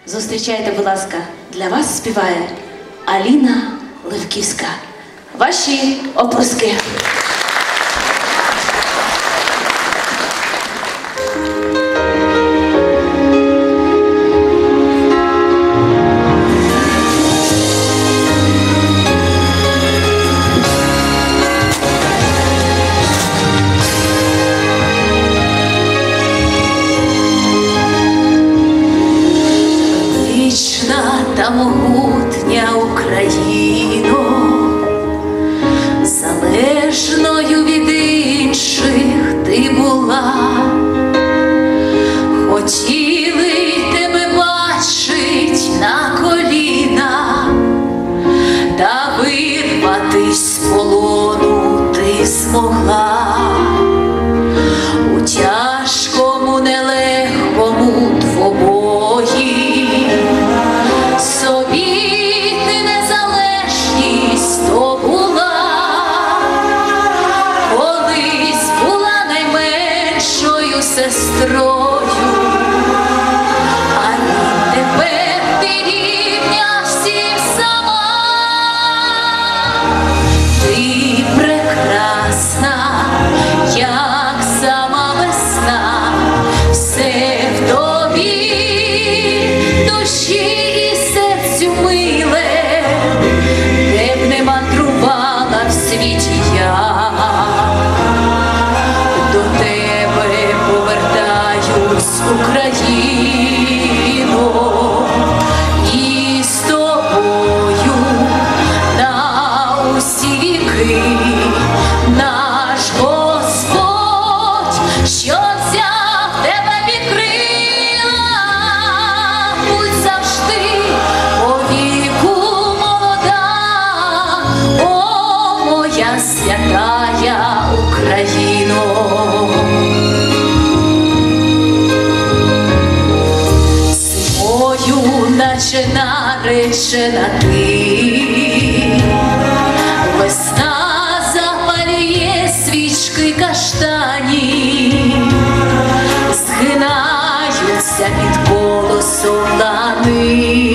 Зустрічайте, будь ласка, для вас співає Аліна Левківська. Ваші оплески. Та могутня Україно, залежною від інших ти була. Хотіли тебе бачить на коліна, та вирватись з полону ти змогла. У тяжкому, нелегкому двобої собі ти незалежність здобула. Колись була найменшою сестрою, а він тепер підрівняв всім сама. Ти прекрасна, як сама весна, все в тобі, душі і серцю миле, де б не мандрувала в світі я, до тебе повертаюсь, Україно, і з тобою на усі віки наш Господь, що взяв тебе під крила. Будь завжди повіку молода, о, моя святая Україно. Зимою, наче наречена ти, весна запалює свічки каштані, згинаються під колосом лани.